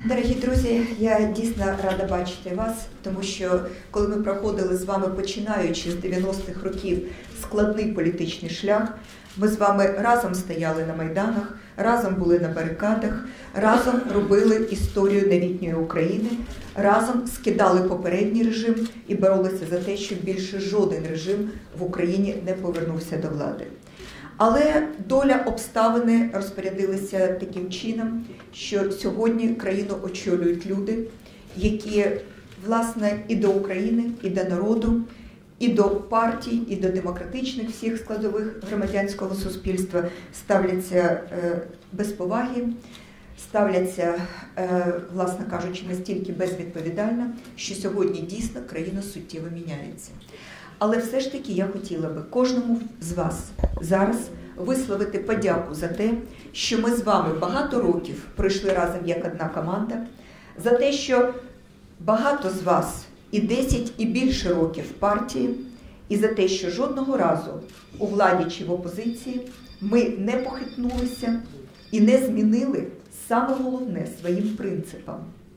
Дорогі друзі, я дійсно рада бачити вас, тому що коли ми проходили з вами, починаючи з 90-х років, складний політичний шлях, ми з вами разом стояли на Майданах, разом були на барикадах, разом робили історію новітньої України, разом скидали попередній режим і боролися за те, щоб більше жоден режим в Україні не повернувся до влади. Але доля, обставини розпорядилися таким чином, що сьогодні країну очолюють люди, які, власне, і до України, і до народу, і до партій, і до демократичних всіх складових громадянського суспільства ставляться без поваги, ставляться, власне кажучи, настільки безвідповідально, що сьогодні дійсно країна суттєво міняється. Але все ж таки я хотіла би кожному з вас зараз висловити подяку за те, що ми з вами багато років пройшли разом як одна команда, за те, що багато з вас і 10, і більше років в партії, і за те, що жодного разу у владі чи в опозиції ми не похитнулися і не змінили саме головне своїм принципам.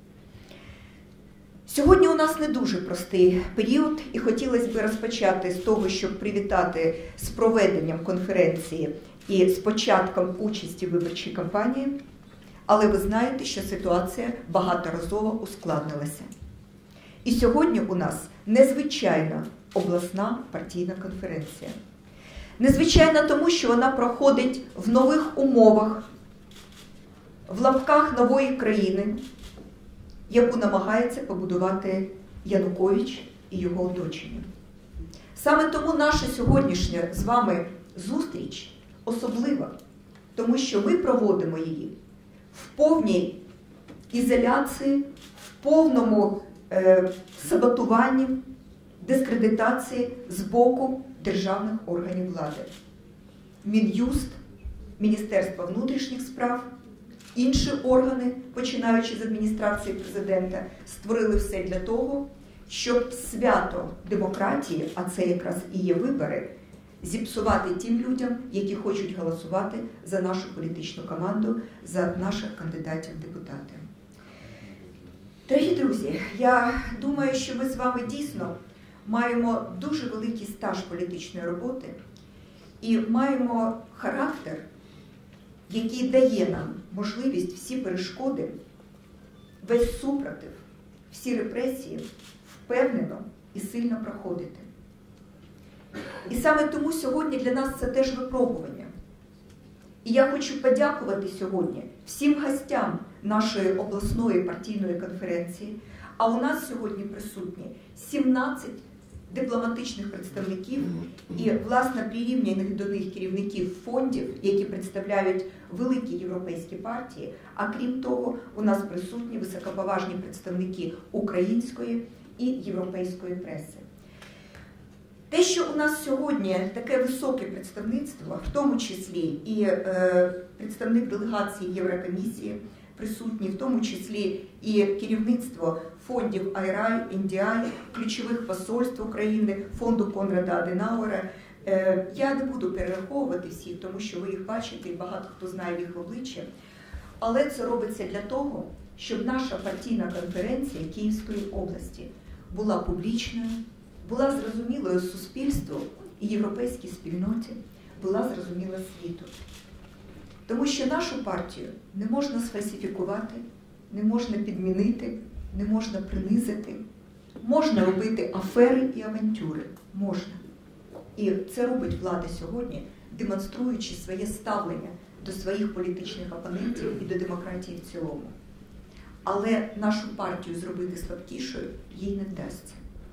Сьогодні у нас не дуже простий період, і хотілося б розпочати з того, щоб привітати з проведенням конференції і з початком участі в виборчій кампанії, але ви знаєте, що ситуація багаторазово ускладнилася. І сьогодні у нас незвичайна обласна партійна конференція. Незвичайна тому, що вона проходить в нових умовах, в лапках нової країни, яку намагається побудувати Янукович і його оточення. Саме тому наша сьогоднішня з вами зустріч особлива, тому що ми проводимо її в повній ізоляції, в повному саботуванні, дискредитації з боку державних органів влади. Мін'юст, Міністерство внутрішніх справ, інші органи, починаючи з адміністрації президента, створили все для того, щоб свято демократії, а це якраз і є вибори, зіпсувати тим людям, які хочуть голосувати за нашу політичну команду, за наших кандидатів в депутати. Дорогі друзі, я думаю, що ми з вами дійсно маємо дуже великий стаж політичної роботи і маємо характер, який дає нам можливість всі перешкоди, весь супротив, всі репресії впевнено і сильно проходити. І саме тому сьогодні для нас це теж випробування. І я хочу подякувати сьогодні всім гостям нашої обласної партійної конференції, а у нас сьогодні присутні 17 дипломатичних представників і, власне, прирівняних до них керівників фондів, які представляють великі європейські партії, а крім того, у нас присутні високоповажні представники української і європейської преси. Те, що у нас сьогодні таке високе представництво, в тому числі і представник делегації Єврокомісії присутні, в тому числі і керівництво фондів IRI, NDI, ключових посольств України, фонду Конрада Аденауера. Я не буду перераховувати всіх, тому що ви їх бачите, і багато хто знає їх обличчя. Але це робиться для того, щоб наша партійна конференція Київської області була публічною, була зрозумілою суспільству і європейській спільноті, була зрозуміла світу. Тому що нашу партію не можна сфальсифікувати, не можна підмінити, не можна принизити. Можна робити афери і авантюри. Можна. І це робить влада сьогодні, демонструючи своє ставлення до своїх політичних опонентів і до демократії в цілому. Але нашу партію зробити слабкішою їй не вдасться.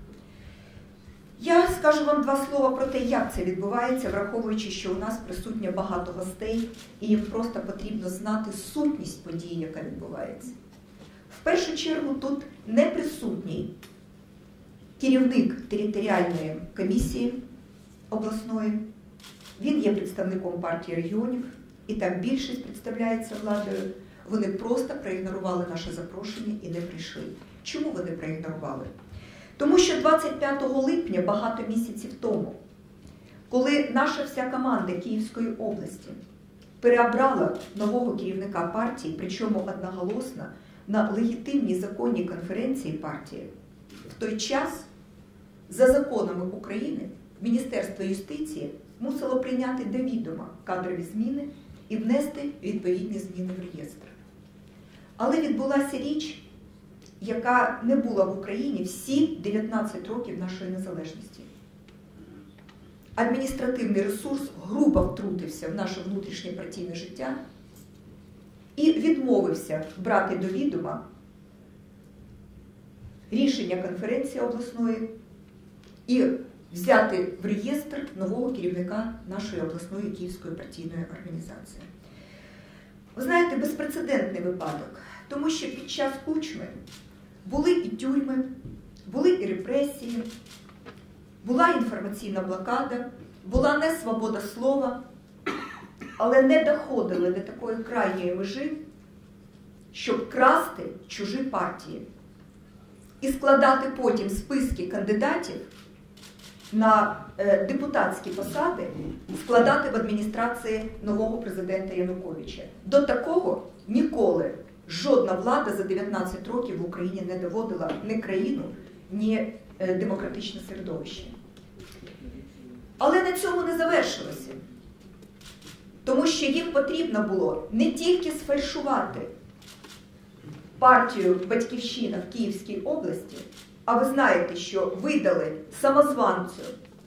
Я скажу вам два слова про те, як це відбувається, враховуючи, що у нас присутньо багато гостей, і їм просто потрібно знати сутність події, яка відбувається. В першу чергу тут не присутній керівник територіальної комісії обласної, він є представником партії регіонів, і там більшість представляється владою. Вони просто проігнорували наше запрошення і не прийшли. Чому вони проігнорували? Тому що 25 липня, багато місяців тому, коли наша вся команда Київської області переобрала нового керівника партії, причому одноголосно, на легітимній законній конференції партії, в той час за законами України Міністерство юстиції мусило прийняти до відома кадрові зміни і внести відповідні зміни в реєстр. Але відбулася річ, яка не була в Україні всі 19 років нашої незалежності. Адміністративний ресурс грубо втрутився в наше внутрішнє партійне життя і відмовився брати до відома рішення конференції обласної і взяти в реєстр нового керівника нашої обласної Київської партійної організації. Ви знаєте, безпрецедентний випадок, тому що під час Кучми були і тюрми, були і репресії, була інформаційна блокада, була несвобода слова, але не доходили до такої крайньої межі, щоб красти чужі партії і складати потім списки кандидатів на депутатські посади, складати в адміністрації нового президента Януковича. До такого ніколи жодна влада за 19 років в Україні не доводила ні країну, ні демократичне середовище. Але на цьому не завершилося. Тому що їм потрібно було не тільки сфальшувати партію «Батьківщина» в Київській області, а ви знаєте, що видали самозванцю,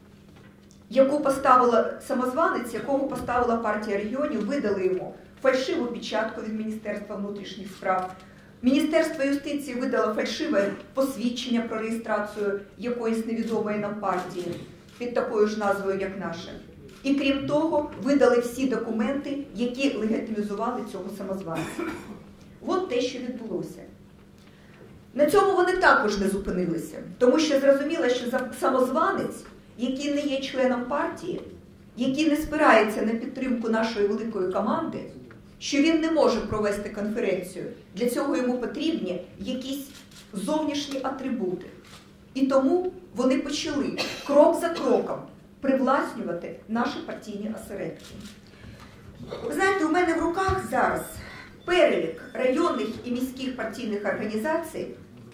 самозванець, якого поставила партія регіонів, видали йому фальшиву печатку від Міністерства внутрішніх справ. Міністерство юстиції видало фальшиве посвідчення про реєстрацію якоїсь невідомої нам партії під такою ж назвою, як наша. І крім того, видали всі документи, які легітимізували цього самозванця. От те, що відбулося. На цьому вони також не зупинилися, тому що зрозуміло, що самозванець, який не є членом партії, який не спирається на підтримку нашої великої команди, що він не може провести конференцію. Для цього йому потрібні якісь зовнішні атрибути. І тому вони почали крок за кроком привласнювати наші партійні осередки. Ви знаєте, у мене в руках зараз перелік районних і міських партійних організацій,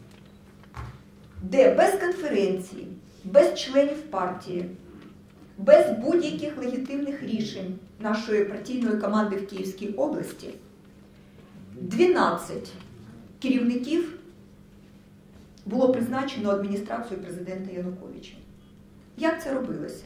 де без конференції, без членів партії, без будь-яких легітимних рішень нашої партійної команди в Київській області 12 керівників було призначено адміністрацією президента Януковича. Як це робилося?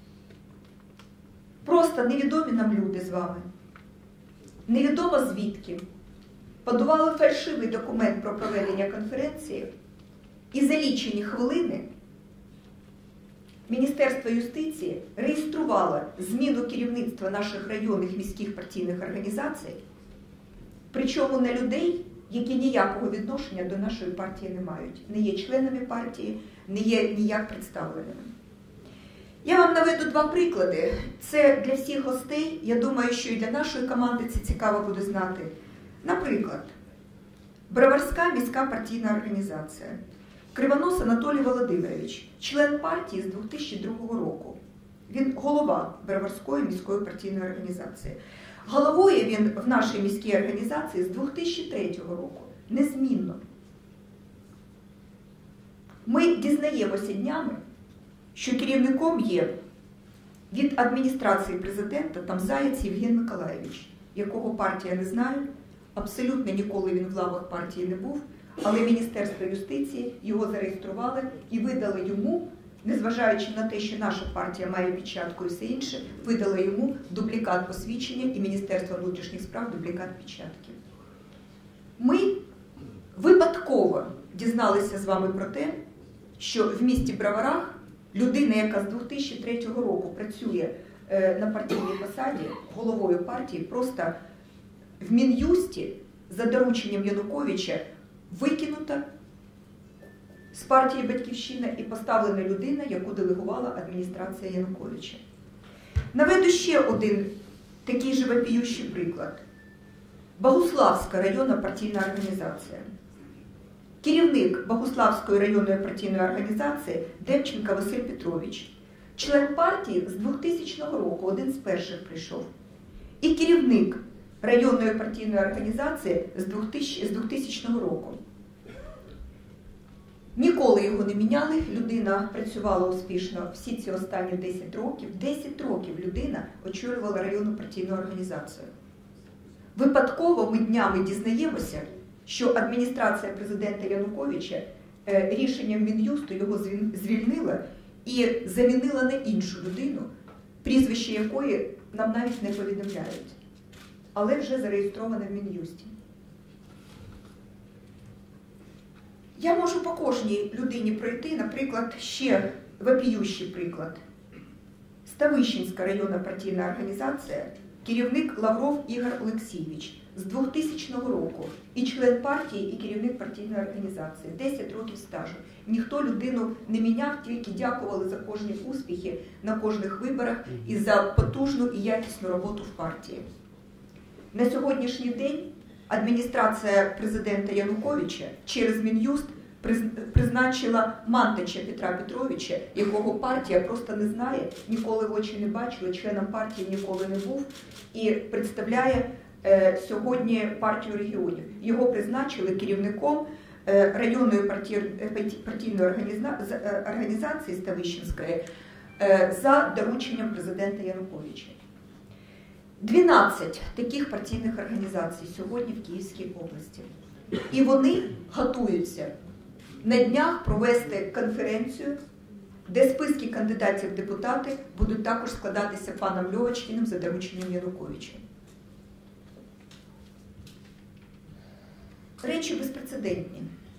Просто невідомі нам люди з вами, невідомо звідки, подавали фальшивий документ про проведення конференції, і за лічені хвилини Міністерство юстиції реєструвало зміну керівництва наших районних міських партійних організацій, причому на людей, які ніякого відношення до нашої партії не мають, не є членами партії, не є ніяк представленими. Я вам наведу два приклади. Це для всіх гостей, я думаю, що і для нашої команди це цікаво буде знати. Наприклад, Броварська міська партійна організація. Кривонос Анатолій Володимирович, член партії з 2002 року. Він голова Броварської міської партійної організації. Головує він в нашій міській організації з 2003 року. Незмінно. Ми дізнаємося днями, що керівником є від адміністрації президента там Заєць Євген Миколаєвич, якого партія не знає, абсолютно ніколи він в лавах партії не був, але Міністерство юстиції його зареєстрували і видали йому, незважаючи на те, що наша партія має печатку і все інше, видали йому дублікат посвідчення і Міністерство внутрішніх справ дублікат печатки. Ми випадково дізналися з вами про те, що в місті Броварах людина, яка з 2003 року працює на партійній посаді, головою партії, просто в Мін'юсті за дорученням Януковича викинута з партії «Батьківщина» і поставлена людина, яку делегувала адміністрація Януковича. Наведу ще один такий же вопіющий приклад. Богуславська районна партійна організація. Керівник Богуславської районної партійної організації Демченко Василь Петрович. Член партії з 2000 року, один з перших прийшов. І керівник районної партійної організації з 2000 року. Ніколи його не міняли, людина працювала успішно всі ці останні 10 років. 10 років людина очолювала районну партійну організацію. Випадково ми днями дізнаємося, що адміністрація президента Януковича рішенням Мін'юсту його звільнила і замінила на іншу людину, прізвище якої нам навіть не повідомляють, але вже зареєстроване в Мін'юсті. Я можу по кожній людині пройти, наприклад, ще вопіющий приклад. Ставищенська районна партійна організація, керівник Лавров Ігор Олексійович з 2000 року, і член партії, і керівник партійної організації, 10 років стажу. Ніхто людину не міняв, тільки дякували за кожні успіхи на кожних виборах і за потужну і якісну роботу в партії. На сьогоднішній день адміністрація президента Януковича через Мін'юст призначила Мантича Петра Петровича, якого партія просто не знає, ніколи в очі не бачила, членом партії ніколи не був, і представляє сьогодні партію регіонів. Його призначили керівником районної партійної організації Ставищенської за дорученням президента Януковича. 12 таких партійних організацій сьогодні в Київській області. І вони готуються на днях провести конференцію, де списки кандидатів в депутати будуть також складатися паном Льовочкіним за дорученням Януковича. Речі безпрецедентні.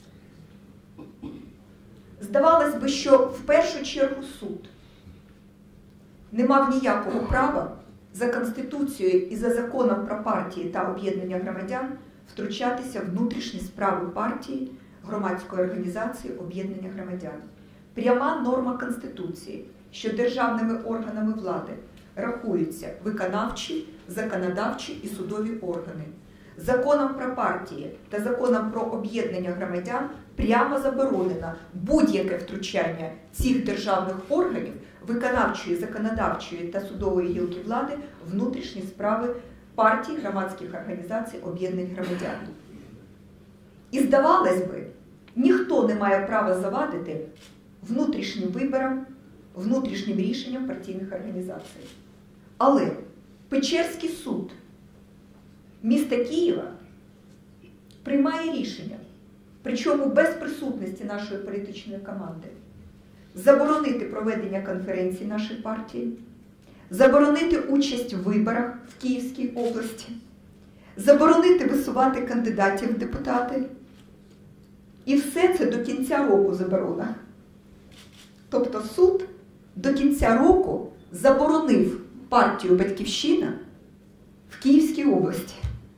Здавалось би, що в першу чергу суд не мав ніякого права за Конституцією і за законом про партії та об'єднання громадян втручатися в внутрішні справи партії, громадської організації, об'єднання громадян. Пряма норма Конституції, що державними органами влади рахуються виконавчі, законодавчі і судові органи. Законом про партії та законом про об'єднання громадян прямо заборонено будь-яке втручання цих державних органів, виконавчої, законодавчої та судової гілки влади в внутрішні справи партій, громадських організацій, об'єднань громадян. І здавалось би, ніхто не має права завадити внутрішнім виборам, внутрішнім рішенням партійних організацій. Але Печерський суд міста Києва приймає рішення, причому без присутності нашої політичної команди, заборонити проведення конференцій нашої партії, заборонити участь в виборах в Київській області, заборонити висувати кандидатів в депутати. І все це до кінця року заборона. Тобто суд до кінця року заборонив партію «Батьківщина» в Київській області.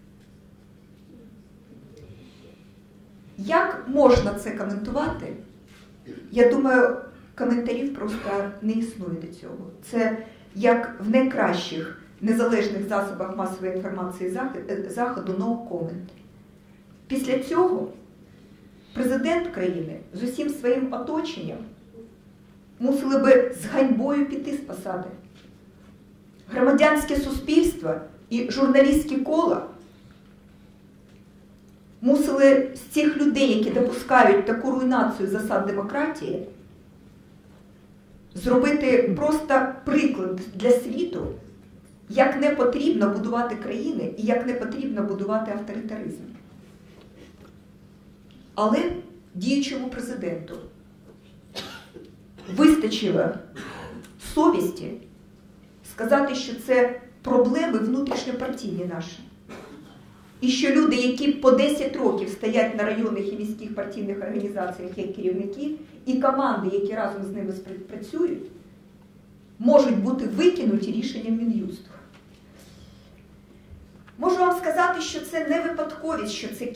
Як можна це коментувати? Я думаю, коментарів просто не існує до цього. Це як в найкращих незалежних засобах масової інформації Заходу no comment. Після цього президент країни з усім своїм оточенням мусили би з ганьбою піти з посади. Громадянське суспільство і журналістські кола мусили з цих людей, які допускають таку руйнацію засад демократії, зробити просто приклад для світу, як не потрібно будувати країни і як не потрібно будувати авторитаризм. Але діючому президенту вистачило совісті сказати, що це проблеми внутрішньопартійні наші. І що люди, які по 10 років стоять на районних і міських партійних організаціях як керівники, і команди, які разом з ними працюють, можуть бути викинуті рішенням Мін'юсту. Можу вам сказати, що це не випадковість, що це